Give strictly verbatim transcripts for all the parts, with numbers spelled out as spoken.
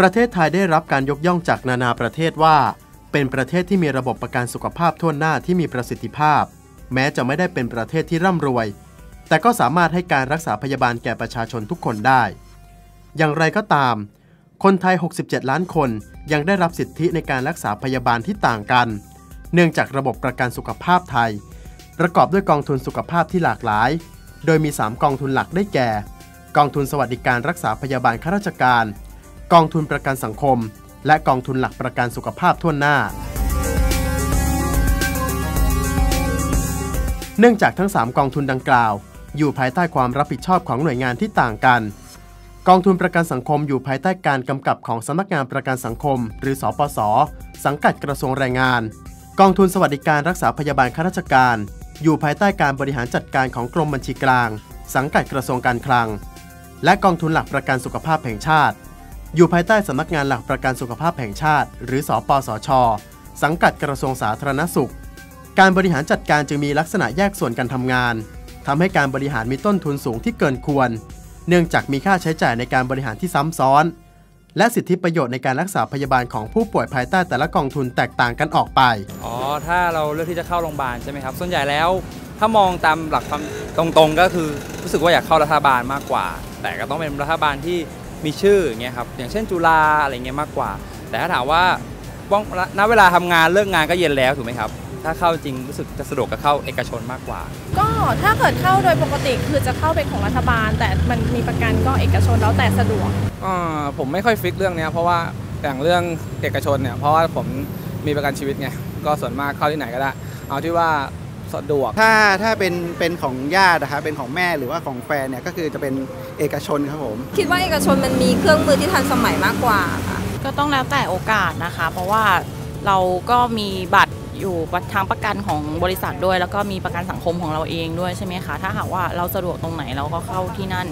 ประเทศไทยได้รับการยกย่องจากนานาประเทศว่าเป็นประเทศที่มีระบบประกันสุขภาพทั่วหน้าที่มีประสิทธิภาพแม้จะไม่ได้เป็นประเทศที่ร่ำรวยแต่ก็สามารถให้การรักษาพยาบาลแก่ประชาชนทุกคนได้อย่างไรก็ตามคนไทยหกสิบเจ็ดล้านคนยังได้รับสิทธิในการรักษาพยาบาลที่ต่างกันเนื่องจากระบบประกันสุขภาพไทยประกอบด้วยกองทุนสุขภาพที่หลากหลายโดยมีสามกองทุนหลักได้แก่กองทุนสวัสดิการรักษาพยาบาลข้าราชการกองทุนประกันสังคมและกองทุนหลักประกันสุขภาพทั่วหน้าเนื่องจากทั้งสามกองทุนดังกล่าวอยู่ภายใต้ความรับผิดชอบของหน่วยงานที่ต่างกันกองทุนประกันสังคมอยู่ภายใต้การกำกับของสำนักงานประกันสังคมหรือสปส.สังกัดกระทรวงแรงงานกองทุนสวัสดิการรักษาพยาบาลข้าราชการอยู่ภายใต้การบริหารจัดการของกรมบัญชีกลางสังกัดกระทรวงการคลังและกองทุนหลักประกันสุขภาพแห่งชาติอยู่ภายใต้สำนักงานหลักประกันสุขภาพแห่งชาติหรือสปสช.สังกัดกระทรวงสาธารณสุขการบริหารจัดการจึงมีลักษณะแยกส่วนการทำงานทำให้การบริหารมีต้นทุนสูงที่เกินควรเนื่องจากมีค่าใช้จ่ายในการบริหารที่ซ้ำซ้อนและสิทธิประโยชน์ในการรักษาพยาบาลของผู้ป่วยภายใต้แต่ละกองทุนแตกต่างกันออกไปอ๋อถ้าเราเลือกที่จะเข้าโรงพยาบาลใช่ไหมครับส่วนใหญ่แล้วถ้ามองตามหลักความตรงๆก็คือรู้สึกว่าอยากเข้ารัฐบาลมากกว่าแต่ก็ต้องเป็นรัฐบาลที่มีชื่ออย่างเงี้ยครับอย่างเช่นจุฬาอะไรเงี้ยมากกว่าแต่ถ้าถามว่าณเวลาทำงานเลิกงานก็เย็นแล้วถูกไหมครับถ้าเข้าจริงรู้สึกจะสะดวกกับเข้าเอกชนมากกว่าก็ถ้าเกิดเข้าโดยปกติคือจะเข้าเป็นของรัฐบาลแต่มันมีประกันก็เอกชนแล้วแต่สะดวกอ่าผมไม่ค่อยฟิกเรื่องนี้เพราะว่าอย่างเรื่องเอกชนเนี่ยเพราะว่าผมมีประกันชีวิตไงก็ส่วนมากเข้าที่ไหนก็ได้เอาที่ว่าสะดวกถ้าถ้าเป็นเป็นของญาตินะคะเป็นของแม่หรือว่าของแฟนเนี่ยก็คือจะเป็นเอกชนครับผมคิดว่าเอกชนมันมีเครื่องมือที่ทันสมัยมากกว่าค่ะก็ต้องแล้วแต่โอกาสนะคะเพราะว่าเราก็มีบัตรอยู่ทางประกันของบริษัทด้วยแล้วก็มีประกันสังคมของเราเองด้วยใช่ไหมคะถ้าหากว่าเราสะดวกตรงไหนเราก็เข้าที่นั่น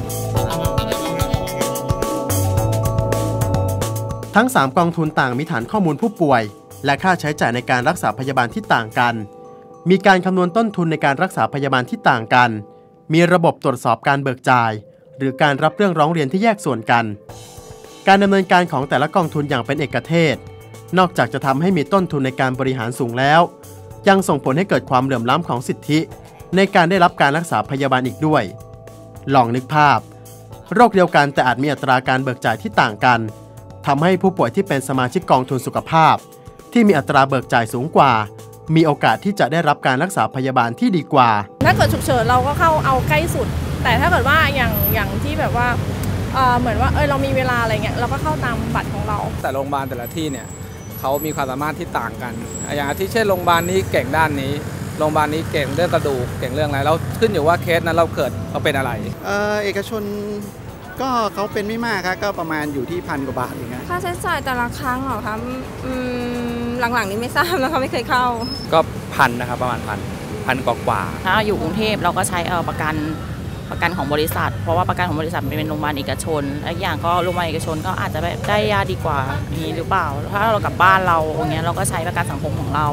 ทั้งสามกองทุนต่างมีฐานข้อมูลผู้ป่วยและค่าใช้จ่ายในการรักษาพยาบาลที่ต่างกันมีการคำนวณต้นทุนในการรักษาพยาบาลที่ต่างกันมีระบบตรวจสอบการเบิกจ่ายหรือการรับเรื่องร้องเรียนที่แยกส่วนกันการดำเนินการของแต่ละกองทุนอย่างเป็นเอกเทศนอกจากจะทำให้มีต้นทุนในการบริหารสูงแล้วยังส่งผลให้เกิดความเหลื่อมล้ำของสิทธิในการได้รับการรักษาพยาบาลอีกด้วยลองนึกภาพโรคเดียวกันแต่อาจมีอัตราการเบิกจ่ายที่ต่างกันทำให้ผู้ป่วยที่เป็นสมาชิกกองทุนสุขภาพที่มีอัตราเบิกจ่ายสูงกว่ามีโอกาสที่จะได้รับการรักษาพยาบาลที่ดีกว่าถ้าเกิดฉุกเฉินเราก็เข้าเอาใกล้สุดแต่ถ้าเกิดว่าอย่างอย่างที่แบบว่าเออเหมือนว่าเออเรามีเวลาอะไรเงี้ยเราก็เข้าตามบัตรของเราแต่โรงพยาบาลแต่ละที่เนี่ยเขามีความสามารถที่ต่างกันอย่างที่เช่นโรงพยาบาลนี้เก่งด้านนี้โรงพยาบาลนี้เก่งเรื่องกระดูกเก่งเรื่องอะไรแล้วขึ้นอยู่ว่าเคสนั้นเราเกิดเขาเป็นอะไรเออเอกชนก็เขาเป็นไม่มากครับก็ประมาณอยู่ที่พันกว่าบาทอย่างเงี้ยค่าใช้จ่ายแต่ละครั้งเหรอคะหลังๆนี้ไม่ทราบแล้วเขาไม่เคยเข้าก็พันนะครับประมาณพันพันกว่าถ้าอยู่กรุงเทพเราก็ใช้เออประกันประกันของบริษัทเพราะว่าประกันของบริษัทเป็นโรงพยาบาลเอกชนและอย่างก็โรงพยาบาลเอกชนก็อาจจะได้ยาดีกว่านี้หรือเปล่าถ้าเรากลับบ้านเราอย่างเงี้ยเราก็ใช้ประกันสังคมของเรา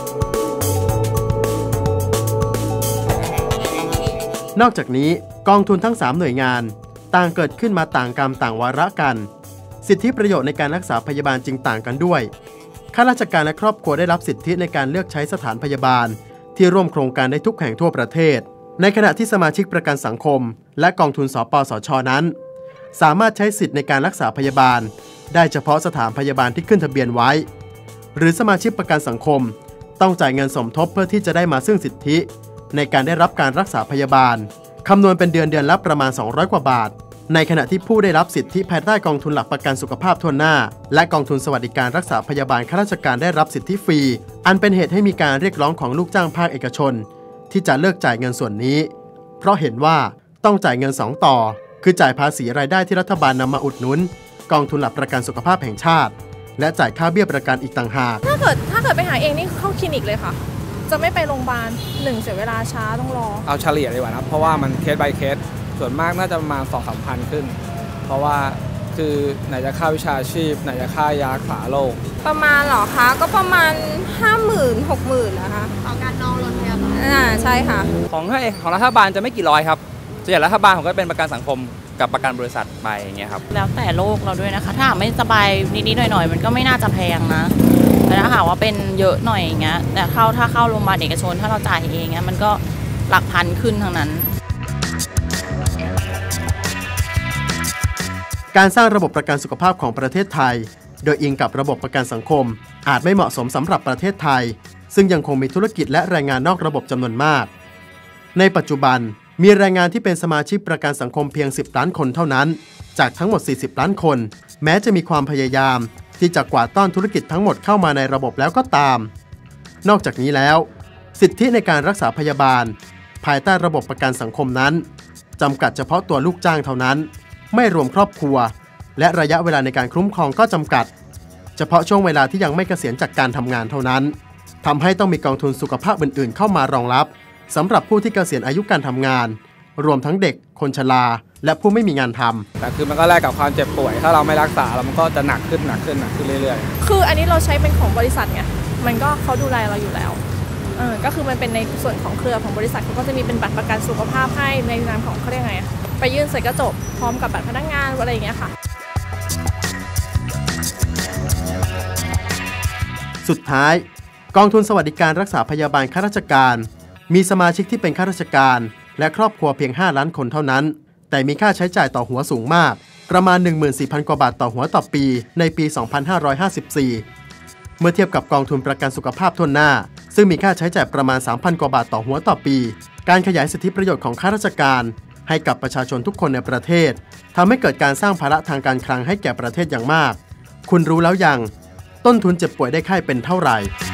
นอกจากนี้กองทุนทั้งสามหน่วยงานต่างเกิดขึ้นมาต่างกรรมต่างวาระกันสิทธิประโยชน์ในการรักษาพยาบาลจึงต่างกันด้วยข้าราชการและครอบครัวได้รับสิทธิในการเลือกใช้สถานพยาบาลที่ร่วมโครงการได้ทุกแห่งทั่วประเทศในขณะที่สมาชิกประกันสังคมและกองทุนสปสช.นั้นสามารถใช้สิทธิในการรักษาพยาบาลได้เฉพาะสถานพยาบาลที่ขึ้นทะเบียนไว้หรือสมาชิกประกันสังคมต้องจ่ายเงินสมทบเพื่อที่จะได้มาซึ่งสิทธิในการได้รับการรักษาพยาบาลคำนวณเป็นเดือนเดือนละประมาณสองร้อยกว่าบาทในขณะที่ผู้ได้รับสิทธิภายใต้กองทุนหลักประกันสุขภาพทั่วหน้าและกองทุนสวัสดิการรักษาพยาบาลข้าราชการได้รับสิทธิฟรีอันเป็นเหตุให้มีการเรียกร้องของลูกจ้างภาคเอกชนที่จะเลิกจ่ายเงินส่วนนี้เพราะเห็นว่าต้องจ่ายเงินสองต่อคือจ่ายภาษีรายได้ที่รัฐบาลนำมาอุดหนุนกองทุนหลักประกันสุขภาพแห่งชาติและจ่ายค่าเบี้ยประกันอีกต่างหากถ้าเกิดถ้าเกิดไปหาเองนี่เข้าคลินิกเลยค่ะจะไม่ไปโรงพยาบาลหนึ่งเสียเวลาช้าต้องรอเอาเฉลี่ยดีกว่านะเพราะว่ามันเคส by เคสส่วนมากน่าจะประมาณ สองถึงสามพัน ขึ้นเพราะว่าคือไหนจะค่าวิชาชีพไหนจะค่ายารักษาโรคประมาณหรอคะก็ประมาณ ห้าหมื่น หกหมื่น นะคะต่อการนอนโรงพยาบาลอ่าใช่ค่ะของของรัฐบาลจะไม่กี่ร้อยครับส่วนใหญ่รัฐบาลผมก็เป็นประกันสังคมกับประกันบริษัทไปอย่างเงี้ยครับแล้วแต่โรคเราด้วยนะคะถ้าไม่สบายนิดๆหน่อยๆมันก็ไม่น่าจะแพงนะแต่ถ้าหากว่าเป็นเยอะหน่อยอย่างเงี้ยแต่เข้าถ้าเข้าโรงพยาบาลเอกชนถ้าเราจ่ายเองเงี้ยมันก็หลักพันขึ้นทั้งนั้นการสร้างระบบประกันสุขภาพของประเทศไทยโดยอิงกับระบบประกันสังคมอาจไม่เหมาะสมสำหรับประเทศไทยซึ่งยังคงมีธุรกิจและแรงงานนอกระบบจำนวนมากในปัจจุบันมีแรงงานที่เป็นสมาชิกประกันสังคมเพียงสิบล้านคนเท่านั้นจากทั้งหมดสี่สิบล้านคนแม้จะมีความพยายามที่จะกวาดต้อนธุรกิจทั้งหมดเข้ามาในระบบแล้วก็ตามนอกจากนี้แล้วสิทธิในการรักษาพยาบาลภายใต้ระบบประกันสังคมนั้นจำกัดเฉพาะตัวลูกจ้างเท่านั้นไม่รวมครอบครัวและระยะเวลาในการคุ้มครองก็จำกัดเฉพาะช่วงเวลาที่ยังไม่เกษียณจากการทำงานเท่านั้นทำให้ต้องมีกองทุนสุขภาพอื่นๆเข้ามารองรับสำหรับผู้ที่เกษียณอายุการทำงานรวมทั้งเด็กคนชราและผู้ไม่มีงานทำแต่คือมันก็แลกกับความเจ็บป่วยถ้าเราไม่รักษาแล้วมันก็จะหนักขึ้นหนักขึ้นหนักขึ้นเรื่อยๆคืออันนี้เราใช้เป็นของบริษัทไงมันก็เขาดูแลเราอยู่แล้วเออก็คือมันเป็นในส่วนของเครือของบริษัทเขาก็จะมีเป็นบัตรประกันสุขภาพให้ในนามของเขาเรียกไงไปยื่นเสร็จก็จบพร้อมกับบัตรพนักงานอะไรอย่างเงี้ยค่ะสุดท้ายกองทุนสวัสดิการรักษาพยาบาลข้าราชการมีสมาชิกที่เป็นข้าราชการและครอบครัวเพียงห้าล้านคนเท่านั้นแต่มีค่าใช้จ่ายต่อหัวสูงมากประมาณ หนึ่งหมื่นสี่พัน กว่าบาทต่อหัวต่อปีในปี สองพันห้าร้อยห้าสิบสี่ เมื่อเทียบกับกองทุนประกันสุขภาพทั่วหน้าซึ่งมีค่าใช้จ่ายประมาณ สามพัน กว่าบาทต่อหัวต่อปีการขยายสิทธิประโยชน์ของข้าราชการให้กับประชาชนทุกคนในประเทศทำให้เกิดการสร้างภาระทางการคลังให้แก่ประเทศอย่างมากคุณรู้แล้วยังต้นทุนเจ็บป่วยได้ไข้เป็นเท่าไหร่